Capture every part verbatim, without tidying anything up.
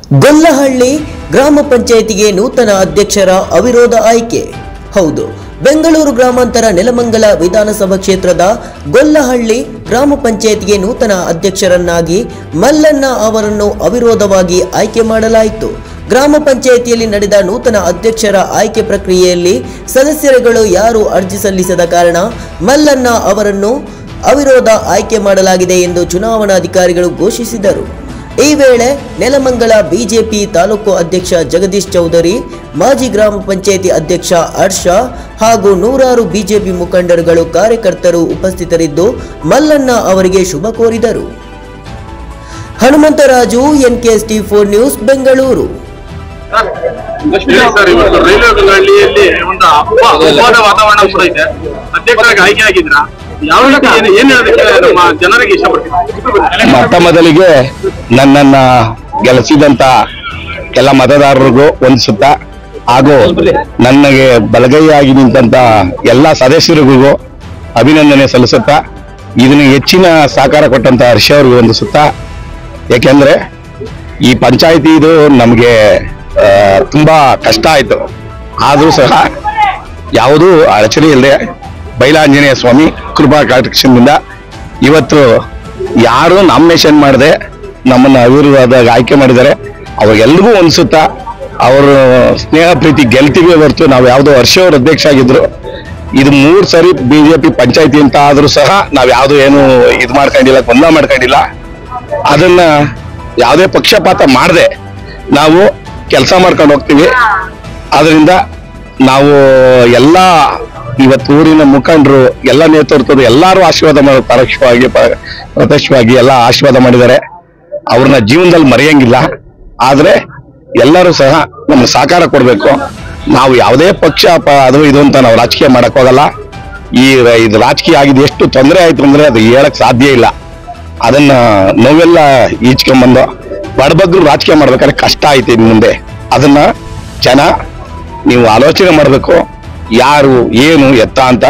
ಗೊಲ್ಲಹಳ್ಳಿ ಗ್ರಾಮ ಪಂಚಾಯಿತಿಗೆ ನೂತನ ಅಧ್ಯಕ್ಷರ ಅವಿರೋಧ ಆಯ್ಕೆ. ಹೌದು, ಬೆಂಗಳೂರು ಗ್ರಾಮಾಂತರ ನೆಲಮಂಗಲ ವಿಧಾನಸಭಾ ಕ್ಷೇತ್ರದ ಗೊಲ್ಲಹಳ್ಳಿ ಗ್ರಾಮ ಪಂಚಾಯಿತಿಗೆ ನೂತನ ಅಧ್ಯಕ್ಷರನ್ನಾಗಿ ಮಲ್ಲಣ್ಣ ಅವರನ್ನು ಅವಿರೋಧವಾಗಿ ಆಯ್ಕೆ ಮಾಡಲಾಯಿತು. ಗ್ರಾಮ ಪಂಚಾಯಿತಿಯಲ್ಲಿ ನಡೆದ ನೂತನ ಅಧ್ಯಕ್ಷರ ಆಯ್ಕೆ ಪ್ರಕ್ರಿಯೆಯಲ್ಲಿ ಸದಸ್ಯರುಗಳು ಯಾರು ಅರ್ಜಿ ಸಲ್ಲಿಸದ ಕಾರಣ ಮಲ್ಲಣ್ಣ ಅವರನ್ನು ಅವಿರೋಧ ಆಯ್ಕೆ ಮಾಡಲಾಗಿದೆ ಎಂದು ಚುನಾವಣಾಧಿಕಾರಿಗಳು ಘೋಷಿಸಿದರು. ಈ ವೇಳೆ ನೆಲಮಂಗಲ ಬಿಜೆಪಿ ತಾಲೂಕು ಅಧ್ಯಕ್ಷ ಜಗದೀಶ್ ಚೌಧರಿ, ಮಾಜಿ ಗ್ರಾಮ ಪಂಚಾಯಿತಿ ಅಧ್ಯಕ್ಷ ಹರ್ಷ ಹಾಗೂ ನೂರಾರು ಬಿಜೆಪಿ ಮುಖಂಡರುಗಳು ಕಾರ್ಯಕರ್ತರು ಉಪಸ್ಥಿತರಿದ್ದು ಮಲ್ಲಣ್ಣ ಅವರಿಗೆ ಶುಭ ಕೋರಿದರು. Hanumantharaju, N K S T four news, Bengaluru. ಮೊಟ್ಟ ಮೊದಲಿಗೆ ನನ್ನನ್ನ ಗೆಲ್ಲಿಸಿದಂತ ಎಲ್ಲ ಮತದಾರರಿಗೂ ವಂದಿಸುತ್ತಾ ಹಾಗೂ ನನಗೆ ಬಲಗೈಯಾಗಿ ನಿಂತ ಎಲ್ಲ ಸದಸ್ಯರಿಗೂ ಅಭಿನಂದನೆ ಸಲ್ಲಿಸುತ್ತಾ ಇದನ್ನು ಹೆಚ್ಚಿನ ಸಹಕಾರ ಕೊಟ್ಟಂತ ಹರ್ಷ ಅವರಿಗೂ ವಂದಿಸುತ್ತಾ, ಯಾಕೆಂದ್ರೆ ಈ ಪಂಚಾಯಿತಿ ಇದು ನಮಗೆ ತುಂಬಾ ಕಷ್ಟ ಆಯ್ತು. ಆದ್ರೂ ಸಹ ಯಾವುದೂ ಅಡಚಣೆ ಇಲ್ಲದೆ ಬೈಲಾಂಜನೇಯ ಸ್ವಾಮಿ ಕೃಪಾ ಕಟಾಕ್ಷದಿಂದ ಇವತ್ತು ಯಾರು ನಾಮಿನೇಷನ್ ಮಾಡದೆ ನಮ್ಮನ್ನ ಅವಿರೋಧವಾಗಿ ಆಯ್ಕೆ ಮಾಡಿದ್ದಾರೆ. ಅವ್ರಿಗೆಲ್ರಿಗೂ ಅನ್ಸುತ್ತಾ ಅವರು ಸ್ನೇಹ ಪ್ರೀತಿ ಗೆಲ್ತೀವಿ ಹೊರತು ನಾವು ಯಾವುದೋ ವರ್ಷ ಅವರು ಅಧ್ಯಕ್ಷ ಆಗಿದ್ರು. ಇದು ಮೂರ್ ಸರಿ ಬಿಜೆಪಿ ಪಂಚಾಯಿತಿ ಅಂತ ಆದ್ರೂ ಸಹ ನಾವ್ ಯಾವ್ದು ಏನು ಇದು ಮಾಡ್ಕೊಂಡಿಲ್ಲ, ಗೊಂದಲ ಮಾಡ್ಕೊಂಡಿಲ್ಲ. ಅದನ್ನ ಯಾವುದೇ ಪಕ್ಷಪಾತ ಮಾಡದೆ ನಾವು ಕೆಲಸ ಮಾಡ್ಕೊಂಡು ಹೋಗ್ತೀವಿ. ಆದ್ರಿಂದ ನಾವು ಎಲ್ಲ ಇವತ್ತು ಊರಿನ ಮುಖಂಡರು, ಎಲ್ಲ ನೇತೃತ್ವದ ಎಲ್ಲರೂ ಆಶೀರ್ವಾದ ಮಾಡಿ ಪರೋಕ್ಷವಾಗಿ ಪ್ರತ್ಯಕ್ಷವಾಗಿ ಎಲ್ಲ ಆಶೀರ್ವಾದ ಮಾಡಿದ್ದಾರೆ. ಅವ್ರನ್ನ ಜೀವನದಲ್ಲಿ ಮರೆಯಂಗಿಲ್ಲ. ಆದ್ರೆ ಎಲ್ಲರೂ ಸಹ ನಮ್ಗೆ ಸಹಕಾರ ಕೊಡ್ಬೇಕು. ನಾವು ಯಾವುದೇ ಪಕ್ಷ ಅದು ಇದು ಅಂತ ನಾವು ರಾಜಕೀಯ ಮಾಡಕ್ ಹೋಗಲ್ಲ. ಈ ಇದು ರಾಜಕೀಯ ಆಗಿದ್ದು ಎಷ್ಟು ತೊಂದರೆ ಆಯ್ತು ಅಂದ್ರೆ ಅದು ಹೇಳಕ್ ಸಾಧ್ಯ ಇಲ್ಲ. ಅದನ್ನ ನಾವೆಲ್ಲ ಈಚ್ಕೊಂಡ್ಬಂದು ಬಡಬಗ್ರು ರಾಜಕೀಯ ಮಾಡ್ಬೇಕಾದ್ರೆ ಕಷ್ಟ ಐತೆ ಇನ್ ಮುಂದೆ. ಅದನ್ನ ಜನ ನೀವು ಆಲೋಚನೆ ಮಾಡ್ಬೇಕು, ಯಾರು ಏನು ಎತ್ತ ಅಂತ.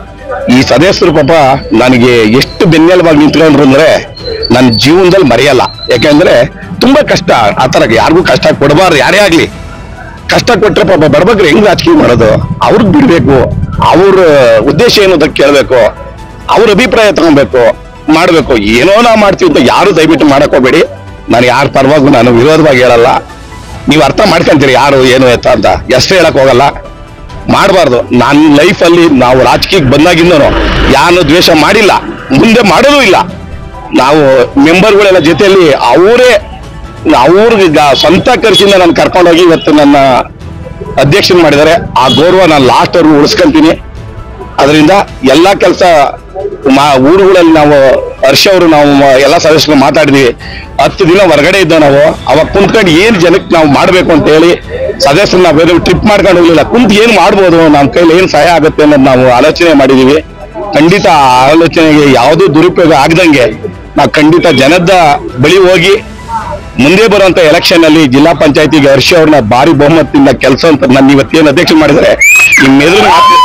ಈ ಸದಸ್ಯರು ಪಾಪ ನನಗೆ ಎಷ್ಟು ಬೆನ್ನೆಲುಬಾಗಿ ನಿಂತ್ಕೊಂಡ್ರು ಅಂದ್ರೆ ನನ್ನ ಜೀವನದಲ್ಲಿ ಮರೆಯಲ್ಲ. ಯಾಕಂದ್ರೆ ತುಂಬಾ ಕಷ್ಟ. ಆತರ ಯಾರಿಗೂ ಕಷ್ಟ ಕೊಡಬಾರ್ದು. ಯಾರೇ ಆಗ್ಲಿ ಕಷ್ಟ ಕೊಟ್ರೆ ಪಾಪ ಬಡಬಗ್ರು ಹೆಂಗ್ ರಾಜಕೀಯ ಮಾಡೋದು? ಅವ್ರಿಗೆ ಬಿಡ್ಬೇಕು. ಅವ್ರ ಉದ್ದೇಶ ಏನು ಅಂತ ಕೇಳ್ಬೇಕು, ಅವ್ರ ಅಭಿಪ್ರಾಯ ತಗೊಬೇಕು, ಮಾಡ್ಬೇಕು. ಏನೋ ನಾವು ಮಾಡ್ತೀವಿ ಅಂತ ಯಾರು ದಯವಿಟ್ಟು ಮಾಡಕ್ ಹೋಗ್ಬೇಡಿ. ನಾನು ಯಾರ ಪರವಾಗೂ ನಾನು ವಿರೋಧವಾಗಿ ಹೇಳಲ್ಲ. ನೀವು ಅರ್ಥ ಮಾಡ್ಕೊಂತೀರಿ ಯಾರು ಏನು ಎತ್ತ ಅಂತ. ಎಷ್ಟು ಹೇಳಕ್ ಹೋಗಲ್ಲ, ಮಾಡಬಾರ್ದು. ನನ್ನ ಲೈಫಲ್ಲಿ ನಾವು ರಾಜಕೀಯಕ್ಕೆ ಬಂದಾಗಿಂದನು ಯಾರು ದ್ವೇಷ ಮಾಡಿಲ್ಲ, ಮುಂದೆ ಮಾಡೋದು ಇಲ್ಲ. ನಾವು ಮೆಂಬರ್ಗಳೆಲ್ಲ ಜೊತೆಯಲ್ಲಿ ಅವರೇ ಅವ್ರಿಗೆ ಸ್ವಂತ ಖರ್ಚಿಂದ ನಾನು ಕರ್ಕೊಂಡೋಗಿ ಇವತ್ತು ನನ್ನ ಅಧ್ಯಕ್ಷನ್ ಮಾಡಿದ್ದಾರೆ. ಆ ಗೌರವ ನಾನು ಲಾಸ್ಟ್ ಅವ್ರಿಗೂ ಉಳಿಸ್ಕೊಂತೀನಿ. ಅದರಿಂದ ಎಲ್ಲಾ ಕೆಲಸ ಊರುಗಳಲ್ಲಿ ನಾವು ಹರ್ಷ ಅವರು ನಾವು ಎಲ್ಲ ಸದಸ್ಯರು ಮಾತಾಡಿದ್ವಿ. ಹತ್ತು ದಿನ ಹೊರಗಡೆ ಇದ್ದೋ ನಾವು. ಅವಾಗ ಕುಂತ್ಕೊಂಡು ಏನ್ ಜನಕ್ಕೆ ನಾವು ಮಾಡ್ಬೇಕು ಅಂತ ಹೇಳಿ ಸದಸ್ಯರು ನಾವು ಬೇರೆ ಟ್ರಿಪ್ ಮಾಡ್ಕೊಂಡು ಹೋಗ್ಲಿಲ್ಲ. ಕುಂತ್ ಏನ್ ಮಾಡ್ಬೋದು, ನಮ್ಮ ಕೈಲಿ ಏನ್ ಸಹಾಯ ಆಗುತ್ತೆ ಅನ್ನೋದು ನಾವು ಆಲೋಚನೆ ಮಾಡಿದೀವಿ. ಖಂಡಿತ ಆ ಆಲೋಚನೆಗೆ ಯಾವುದೂ ದುರುಪಯೋಗ ಆಗದಂಗೆ ನಾವು ಖಂಡಿತ ಜನದ ಬಳಿ ಹೋಗಿ ಮುಂದೆ ಬರುವಂತ ಎಲೆಕ್ಷನ್ ಅಲ್ಲಿ ಜಿಲ್ಲಾ ಪಂಚಾಯತಿಗೆ ಹರ್ಷ ಅವ್ರನ್ನ ಭಾರಿ ಬಹುಮತದಿಂದ ಕೆಲಸ ಅಂತ ನನ್ನ ಇವತ್ತೇನು ಅಧ್ಯಕ್ಷ ಮಾಡಿದರೆ ನಿಮ್ಮೆದುರು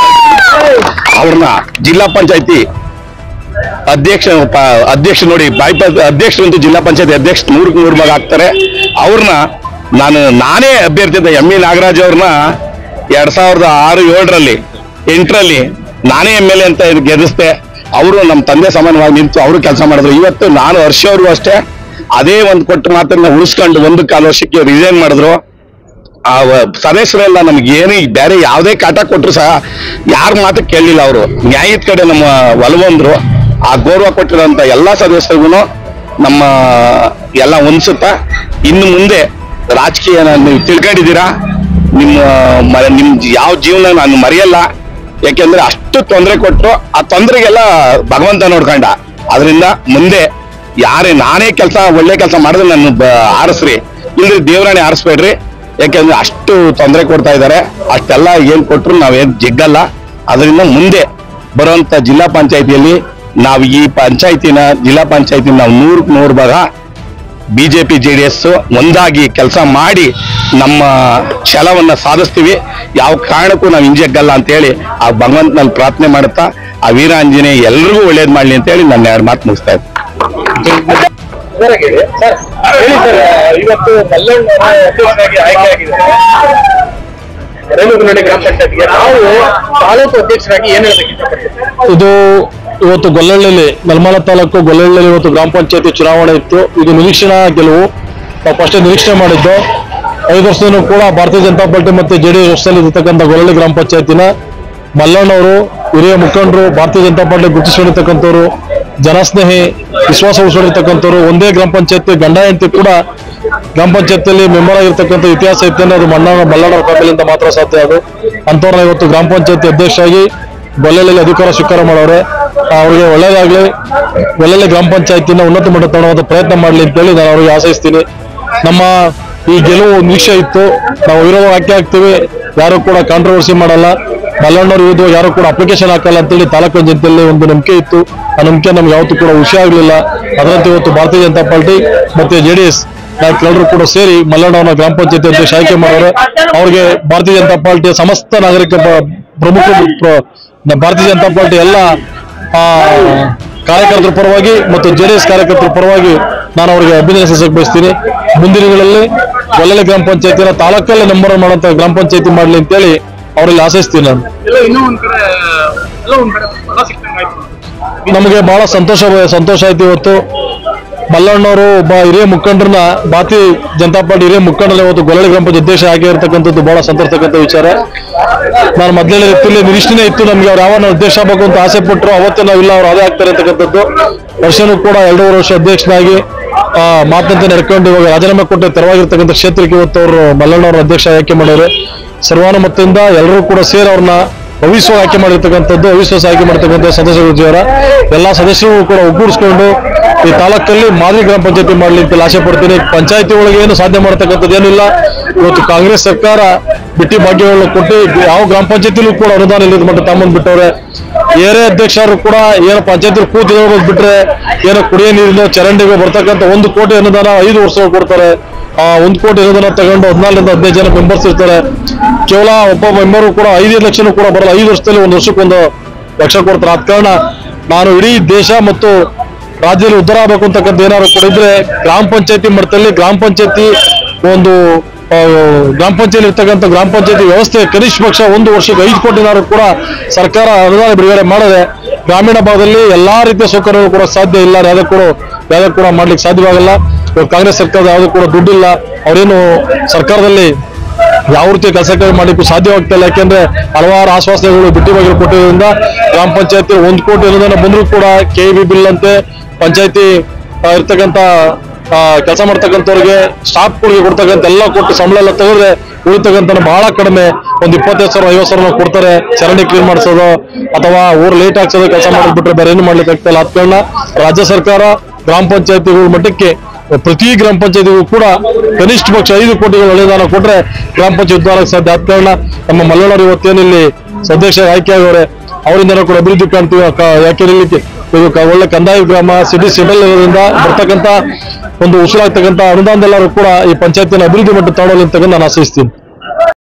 ಅವ್ರನ್ನ ಜಿಲ್ಲಾ ಪಂಚಾಯತಿ ಅಧ್ಯಕ್ಷ ಅಧ್ಯಕ್ಷ ನೋಡಿ ಬಾಯ್ ಅಧ್ಯಕ್ಷರಂತೂ ಜಿಲ್ಲಾ ಪಂಚಾಯತಿ ಅಧ್ಯಕ್ಷ ನೂರಕ್ಕೆ ನೂರು ಭಾಗ ಆಗ್ತಾರೆ. ಅವ್ರನ್ನ ನಾನು ನಾನೇ ಅಭ್ಯರ್ಥಿ ಅಂತ ಎಂ ಇ ನಾಗರಾಜ್ ಅವ್ರನ್ನ ಎರಡ್ ಸಾವಿರದ ಆರು ಏಳರಲ್ಲಿ ಎಂಟರಲ್ಲಿ ನಾನೇ ಎಂ ಎಲ್ ಎ ಅಂತ ಗೆಲ್ಲಿಸ್ದೆ. ಅವರು ನಮ್ಮ ತಂದೆ ಸಮಾನವಾಗಿ ನಿಂತು ಅವರು ಕೆಲಸ ಮಾಡಿದ್ರು. ಇವತ್ತು ನಾನು ಹರ್ಷ ಅವ್ರಿಗೂ ಅಷ್ಟೇ ಅದೇ ಒಂದು ಕೊಟ್ಟು ಮಾತನ್ನ ಉಳಿಸ್ಕೊಂಡು ಒಂದು ಕಾಲು ವರ್ಷಕ್ಕೆ ರಿಸೈನ್ ಮಾಡಿದ್ರು. ಆ ಸದಸ್ಯರೆಲ್ಲ ನಮ್ಗೆ ಏನು ಬೇರೆ ಯಾವುದೇ ಕಾಟ ಕೊಟ್ಟರು ಸಹ ಯಾರ ಮಾತು ಕೇಳಲಿಲ್ಲ. ಅವರು ನ್ಯಾಯದ ಕಡೆ ನಮ್ಮ ಒಲವಂದ್ರು. ಆ ಗೌರವ ಕೊಟ್ಟಿರೋಂಥ ಎಲ್ಲಾ ಸದಸ್ಯರಿಗೂ ನಮ್ಮ ಎಲ್ಲ ಹೊಂದಿಸುತ್ತಾ ಇನ್ನು ಮುಂದೆ ರಾಜಕೀಯ ನೀವು ತಿಳ್ಕೊಂಡಿದ್ದೀರಾ. ನಿಮ್ಮ ನಿಮ್ ಯಾವ ಜೀವನ ನಾನು ಮರೆಯಲ್ಲ. ಯಾಕೆಂದ್ರೆ ಅಷ್ಟು ತೊಂದರೆ ಕೊಟ್ಟರು. ಆ ತೊಂದರೆಗೆಲ್ಲ ಭಗವಂತ ನೋಡ್ಕೊಂಡ. ಅದರಿಂದ ಮುಂದೆ ಯಾರೇ ನಾನೇ ಕೆಲಸ ಒಳ್ಳೆ ಕೆಲಸ ಮಾಡಿದ್ರೆ ನನ್ನ ಆರಿಸ್ರಿ, ಇಲ್ರಿ ದೇವರಾಣೆ ಆರಿಸ್ಬೇಡ್ರಿ. ಯಾಕೆಂದ್ರೆ ಅಷ್ಟು ತೊಂದರೆ ಕೊಡ್ತಾ ಇದ್ದಾರೆ. ಅಷ್ಟೆಲ್ಲ ಏನ್ ಕೊಟ್ರು ನಾವೇನ್ ಜಿಗ್ಗಲ್ಲ. ಅದರಿಂದ ಮುಂದೆ ಬರುವಂತ ಜಿಲ್ಲಾ ಪಂಚಾಯತಿಯಲ್ಲಿ ನಾವು ಈ ಪಂಚಾಯತಿನ ಜಿಲ್ಲಾ ಪಂಚಾಯತಿ ನಾವು ನೂರಕ್ಕೆ ನೂರು ಭಾಗ ಬಿಜೆಪಿ ಜೆ ಡಿ ಎಸ್ ಒಂದಾಗಿ ಕೆಲಸ ಮಾಡಿ ನಮ್ಮ ಛಲವನ್ನ ಸಾಧಿಸ್ತೀವಿ. ಯಾವ ಕಾರಣಕ್ಕೂ ನಾವು ಹಿಂಜೆಗ್ಗಲ್ಲ ಅಂತ ಹೇಳಿ ಆ ಭಗವಂತನಲ್ಲಿ ಪ್ರಾರ್ಥನೆ ಮಾಡುತ್ತಾ ಆ ವೀರಾಂಜನೇಯ ಎಲ್ರಿಗೂ ಒಳ್ಳೇದ್ ಮಾಡ್ಲಿ ಅಂತ ಹೇಳಿ ನನ್ನ ಎರಡು ಮಾತು ಮುಗಿಸ್ತಾ ಇದ್ದೆ. ಸರ್ ಹೇಳಿ ಸರ್, ಇವತ್ತು ಮಲ್ಲಣ್ಣ ಅಧ್ಯಕ್ಷರಾಗಿ ಆಯ್ಕೆ ಆಗಿದ್ದಾರೆ ರೇಣುಗುಂಡಳ್ಳಿ ಗ್ರಾಮ ಪಂಚಾಯತ್ಗೆ. ನಾವು ತಾಲೂಕು ಅಧ್ಯಕ್ಷರಾಗಿ ಏನ್ ಹೇಳ್ಬೇಕು ಇಷ್ಟಪಡ್ತೀವಿ? ಇದು ಇವತ್ತು ಗೊಲ್ಲಹಳ್ಳಿಯಲ್ಲಿ ನೆಲಮಂಗಲ ತಾಲೂಕು ಗೊಲ್ಲಹಳ್ಳಿಯಲ್ಲಿ ಇವತ್ತು ಗ್ರಾಮ ಪಂಚಾಯತಿ ಚುನಾವಣೆ ಇತ್ತು. ಇದು ನಿರೀಕ್ಷಣಾ ಗೆಲುವು. ನಾವು ಫಸ್ಟ್ ನಿರೀಕ್ಷಣೆ ಮಾಡಿದ್ದು ಐದು ವರ್ಷದೂ ಕೂಡ ಭಾರತೀಯ ಜನತಾ ಪಾರ್ಟಿ ಮತ್ತೆ ಜೆ ಡಿ ಎಸ್ ವರ್ಷದಲ್ಲಿ ಇರ್ತಕ್ಕಂಥ ಗೊಲ್ಲಹಳ್ಳಿ ಗ್ರಾಮ ಪಂಚಾಯತಿನ ಮಲ್ಲಣ್ಣವರು ಹಿರಿಯ ಮುಖಂಡರು, ಭಾರತೀಯ ಜನತಾ ಪಾರ್ಟಿ ಗುರುತಿಸಿಕೊಂಡಿರ್ತಕ್ಕಂಥವ್ರು, ಜನಸ್ನೇಹಿ, ವಿಶ್ವಾಸ ಉಳಿಸಿಕೊಂಡಿರ್ತಕ್ಕಂಥವ್ರು, ಒಂದೇ ಗ್ರಾಮ ಪಂಚಾಯತಿ ಗಂಡ ಹೆಂಡತಿ ಕೂಡ ಗ್ರಾಮ ಪಂಚಾಯತಿಯಲ್ಲಿ ಮೆಂಬರ್ ಆಗಿರ್ತಕ್ಕಂಥ ಇತಿಹಾಸ ಇತ್ತಂದ್ರೆ ಅದು ಮಲ್ಲಣ್ಣ ಮಲ್ಲಣ್ಣವ್ರ ಕಾಪಿಲಿಂದ ಮಾತ್ರ ಸಾಧ್ಯ. ಅದು ಅಂಥವ್ರನ್ನ ಇವತ್ತು ಗ್ರಾಮ ಪಂಚಾಯತಿ ಅಧ್ಯಕ್ಷರಾಗಿ ಗೊಲ್ಲಹಳ್ಳಿಯಲ್ಲಿ ಅಧಿಕಾರ ಸ್ವೀಕಾರ ಮಾಡೋರೆ. ಅವ್ರಿಗೆ ಒಳ್ಳೇದಾಗ್ಲಿ, ಗೊಲ್ಲಹಳ್ಳಿ ಗ್ರಾಮ ಪಂಚಾಯತಿನ ಉನ್ನತ ಮಟ್ಟ ತಗೊಳ್ಳುವಂತ ಪ್ರಯತ್ನ ಮಾಡ್ಲಿ ಅಂತೇಳಿ ನಾನು ಅವ್ರಿಗೆ ಆಶಯಿಸ್ತೀನಿ. ನಮ್ಮ ಈ ಗೆಲುವು ನಿರೀಕ್ಷೆ ಇತ್ತು. ನಾವು ವಿರೋಧ ವಾಕ್ಯ ಹಾಕ್ತೀವಿ, ಯಾರು ಕೂಡ ಕಾಂಟ್ರವರ್ಸಿ ಮಾಡಲ್ಲ. ಮಲ್ಲಣ್ಣವ್ರ ವಿರುದ್ಧ ಯಾರು ಕೂಡ ಅಪ್ಲಿಕೇಶನ್ ಹಾಕಲ್ಲ ಅಂತೇಳಿ ತಾಲೂಕು ಜನತೆಯಲ್ಲಿ ಒಂದು ನಂಬಿಕೆ ಇತ್ತು. ಆ ನಂಬಿಕೆ ನಮ್ಗೆ ಯಾವತ್ತೂ ಕೂಡ ಹುಷಿ ಆಗ್ಲಿಲ್ಲ. ಅದರಂತೆ ಇವತ್ತು ಭಾರತೀಯ ಜನತಾ ಪಾರ್ಟಿ ಮತ್ತೆ ಜೆ ಡಿ ಎಸ್ ನಾಯಕರೆಲ್ಲರೂ ಕೂಡ ಸೇರಿ ಮಲ್ಲಣ್ಣವ್ರನ್ನ ಗ್ರಾಮ ಪಂಚಾಯತಿ ಅಧ್ಯಕ್ಷ ಆಯ್ಕೆ ಮಾಡೋರು. ಅವ್ರಿಗೆ ಭಾರತೀಯ ಜನತಾ ಪಾರ್ಟಿಯ ಸಮಸ್ತ ನಾಗರಿಕ ಪ್ರಮುಖ ಭಾರತೀಯ ಜನತಾ ಪಾರ್ಟಿ ಎಲ್ಲ ಕಾರ್ಯಕರ್ತರ ಪರವಾಗಿ ಮತ್ತು ಜೆ ಡಿ ಎಸ್ ಕಾರ್ಯಕರ್ತರ ಪರವಾಗಿ ನಾನು ಅವರಿಗೆ ಅಭಿನಂದಿಸಕ್ಕೆ ಬಯಸ್ತೀನಿ. ಮುಂದಿನ ದಿನಗಳಲ್ಲಿ ಗೊಲ್ಲಹಳ್ಳಿ ಗ್ರಾಮ ಪಂಚಾಯತಿನ ತಾಲೂಕಲ್ಲೇ ನಂಬರ್ ಒನ್ ಮಾಡುವಂತ ಗ್ರಾಮ ಪಂಚಾಯತಿ ಮಾಡ್ಲಿ ಅಂತೇಳಿ ಅವರಲ್ಲಿ ಆಶಿಸ್ತೀನಿ ನಾನು. ನಮಗೆ ಬಹಳ ಸಂತೋಷ ಸಂತೋಷ ಆಯ್ತು. ಇವತ್ತು ಮಲ್ಲಣ್ಣವರು ಒಬ್ಬ ಹಿರಿಯ ಮುಖಂಡರನ್ನ ಭಾರತೀಯ ಜನತಾ ಪಾರ್ಟಿ ಹಿರಿಯ ಮುಖಂಡರಲ್ಲಿ ಇವತ್ತು ಗೊಲ್ಲಹಳ್ಳಿ ಗ್ರಾಮ ಪಂಚಾಯತ್ ಅಧ್ಯಕ್ಷ ಆಗಿರ್ತಕ್ಕಂಥದ್ದು ಬಹಳ ಸಂತೋಷತಕ್ಕಂಥ ವಿಚಾರ. ನಾನು ಮೊದಲೇ ಇತ್ತು ನಿರೀಕ್ಷಣೆ ಇತ್ತು ನಮ್ಗೆ ಅವ್ರು ಯಾವ ಅಧ್ಯಕ್ಷ ಆಗಬೇಕು ಅಂತ ಆಸೆ ಪಟ್ಟರು, ಅವತ್ತೇ ನಾವಿಲ್ಲ ಅವ್ರು ಅದೇ ಆಗ್ತಾರೆ ಅಂತಕ್ಕಂಥದ್ದು. ವರ್ಷನೂ ಕೂಡ ಎರಡೂವರೆ ವರ್ಷ ಅಧ್ಯಕ್ಷನಾಗಿ ಆ ಮಾತಂತೆ ನಡ್ಕೊಂಡು ಇವಾಗ ರಾಜೀನಾಮೆ ಕೊಟ್ಟು ತೆರವಾಗಿರ್ತಕ್ಕಂಥ ಕ್ಷೇತ್ರಕ್ಕೆ ಇವತ್ತು ಅವರು ಮಲ್ಲಣ್ಣವ್ರ ಅಧ್ಯಕ್ಷ ಆಯ್ಕೆ ಮಾಡಿದ್ದಾರೆ. ಸರ್ವಾನುಮತದಿಂದ ಎಲ್ಲರೂ ಕೂಡ ಸೇರಿ ಅವ್ರನ್ನ ಅವಿಶ್ವಾಸ ಆಯ್ಕೆ ಮಾಡಿರ್ತಕ್ಕಂಥದ್ದು ಅವಿಶ್ವಾಸ ಆಯ್ಕೆ ಮಾಡಿರ್ತಕ್ಕಂಥ ಸದಸ್ಯರ ಎಲ್ಲಾ ಸದಸ್ಯರು ಕೂಡ ಒಗ್ಗೂಡಿಸ್ಕೊಂಡು ಈ ತಾಲೂಕಲ್ಲಿ ಮಾದರಿ ಗ್ರಾಮ ಪಂಚಾಯತಿ ಮಾಡ್ಲಿ ಅಂತ ಆಸೆ ಪಡ್ತೀನಿ. ಪಂಚಾಯತಿ ಒಳಗೆ ಏನು ಸಾಧ್ಯ ಮಾಡತಕ್ಕಂಥದ್ದು ಏನಿಲ್ಲ. ಇವತ್ತು ಕಾಂಗ್ರೆಸ್ ಸರ್ಕಾರ ಬಿಟ್ಟಿ ಭಾಗ್ಯಗಳನ್ನು ಕೊಟ್ಟು ಯಾವ ಗ್ರಾಮ ಪಂಚಾಯತಿಲೂ ಕೂಡ ಅನುದಾನ ಇಲ್ಲದ ಮಟ್ಟ ತಮ್ಮಂದ್ ಬಿಟ್ಟವ್ರೆ. ಏರೇ ಅಧ್ಯಕ್ಷರು ಕೂಡ ಏನು ಪಂಚಾಯತಿ ಕೂತು ಬಿಟ್ರೆ ಏನೋ ಕುಡಿಯೋ ನೀರಿನ ಚರಂಡಿಗೆ ಬರ್ತಕ್ಕಂಥ ಒಂದು ಕೋಟಿ ಅನುದಾನ ಐದು ವರ್ಷ ಕೊಡ್ತಾರೆ. ಆ ಒಂದು ಕೋಟಿ ಅನುದಾನ ತಗೊಂಡು ಹದಿನಾಲ್ಕರಿಂದ ಹದಿನೈದು ಜನ ಮೆಂಬರ್ಸ್ ಇರ್ತಾರೆ. ಕೇವಲ ಒಬ್ಬ ಮೆಂಬರು ಕೂಡ ಐದು ಲಕ್ಷನೂ ಕೂಡ ಬರಲ್ಲ. ಐದು ವರ್ಷದಲ್ಲಿ ಒಂದು ವರ್ಷಕ್ಕೊಂದು ಲಕ್ಷ ಕೊಡ್ತಾರೆ. ಆದ ಕಾರಣ ನಾನು ಇಡೀ ದೇಶ ಮತ್ತು ರಾಜ್ಯದಲ್ಲಿ ಉದ್ಧಾರ ಆಗಬೇಕು ಅಂತಕ್ಕಂಥ ಏನಾದ್ರು ಕೂಡ ಇದ್ರೆ ಗ್ರಾಮ ಪಂಚಾಯತಿ ಮಟ್ಟದಲ್ಲಿ ಗ್ರಾಮ ಪಂಚಾಯತಿ ಒಂದು ಗ್ರಾಮ ಪಂಚಾಯತಿ ಇರ್ತಕ್ಕಂಥ ಗ್ರಾಮ ಪಂಚಾಯತಿ ವ್ಯವಸ್ಥೆ ಕನಿಷ್ಠ ಪಕ್ಷ ಒಂದು ವರ್ಷಕ್ಕೆ ಐದು ಕೋಟಿನಾರು ಕೂಡ ಸರ್ಕಾರ ಅನುದಾನ ಬಿಡುಗಡೆ ಮಾಡಿದೆ. ಗ್ರಾಮೀಣ ಭಾಗದಲ್ಲಿ ಎಲ್ಲಾ ರೀತಿಯ ಸೌಕರ್ಯಗಳು ಕೂಡ ಸಾಧ್ಯ ಇಲ್ಲ. ಯಾವ್ದು ಕೂಡ ಯಾವ್ದು ಕೂಡ ಮಾಡ್ಲಿಕ್ಕೆ ಸಾಧ್ಯವಾಗಲ್ಲ. ಕಾಂಗ್ರೆಸ್ ಸರ್ಕಾರದ ಯಾವ್ದು ಕೂಡ ದುಡ್ಡಿಲ್ಲ. ಅವರೇನು ಸರ್ಕಾರದಲ್ಲಿ ಯಾವ ರೀತಿಯ ಕೆಲಸ ಮಾಡ್ಲಿಕ್ಕೂ ಸಾಧ್ಯವಾಗ್ತಿಲ್ಲ. ಯಾಕೆಂದ್ರೆ ಹಲವಾರು ಆಶ್ವಾಸನೆಗಳು ಬಿಟ್ಟಿ ಬಾಗಿಲು ಕೊಟ್ಟಿರೋದ್ರಿಂದ ಗ್ರಾಮ ಪಂಚಾಯತಿ ಒಂದ್ ಕೋಟಿ ಅನುದಾನ ಬಂದರೂ ಕೂಡ ಕೆ ಬಿ ಬಿಲ್ ಅಂತೆ ಪಂಚಾಯತಿ ಇರ್ತಕ್ಕಂಥ ಕೆಲಸ ಮಾಡ್ತಕ್ಕಂಥವ್ರಿಗೆ ಸ್ಟಾಫ್ಗಳಿಗೆ ಕೊಡ್ತಕ್ಕಂಥ ಎಲ್ಲ ಕೊಟ್ಟು ಸಂಬಳ ಎಲ್ಲ ತೆಗೆದ್ರೆ ಉಳಿತಕ್ಕಂಥ ಬಹಳ ಕಡಿಮೆ. ಒಂದ್ ಇಪ್ಪತ್ತೈದು ಸಾವಿರ ಐವತ್ತು ಸಾವಿರ ಕೊಡ್ತಾರೆ ಚರಂಡಿ ಕ್ಲೀನ್ ಮಾಡಿಸೋದು ಅಥವಾ ಊರು ಲೇಟ್ ಹಾಕ್ಸೋದು ಕೆಲಸ ಮಾಡಿಬಿಟ್ರೆ ಬೇರೆ ಏನು ಮಾಡ್ಲಿಕ್ಕೆ ಆಗ್ತಿಲ್ಲ. ಆದ ಕಾರಣ ರಾಜ್ಯ ಸರ್ಕಾರ ಗ್ರಾಮ ಪಂಚಾಯತಿಗಳ ಮಟ್ಟಕ್ಕೆ ಪ್ರತಿ ಗ್ರಾಮ ಪಂಚಾಯತಿಗೂ ಕೂಡ ಕನಿಷ್ಠ ಪಕ್ಷ ಐದು ಕೋಟಿಗಳ ಅನುದಾನ ಕೊಟ್ರೆ ಗ್ರಾಮ ಪಂಚಾಯತ್ ಉದ್ಧಾರಕ್ಕೆ ಸಾಧ್ಯ. ಆದ ಕಾರಣ ನಮ್ಮ ಮಲ್ಲಣ್ಣವರು ಇವತ್ತೇನಿಲ್ಲಿ ಸದಸ್ಯ ಆಯ್ಕೆ ಆಗವ್ರೆ ಅವರಿಂದ ಕೂಡ ಅಭಿವೃದ್ಧಿ ಕಾಣ್ತೀವಿ. ಯಾಕೆ ಇದು ಒಳ್ಳೆ ಕಂದಾಯ ಗ್ರಾಮ ಸಿಟಿ ಸೆಟಲ್ ಇರೋದ್ರಿಂದ ಬರ್ತಕ್ಕಂಥ ಒಂದು ಉಸಿರಾಗ್ತಕ್ಕಂಥ ಅನುದಾನದೆಲ್ಲರೂ ಕೂಡ ಈ ಪಂಚಾಯತಿನ ಅಭಿವೃದ್ಧಿ ಮಟ್ಟ ತಗೊಳ್ಳಿ ಅಂತ ನಾನು ಆಶಿಸ್ತೀನಿ.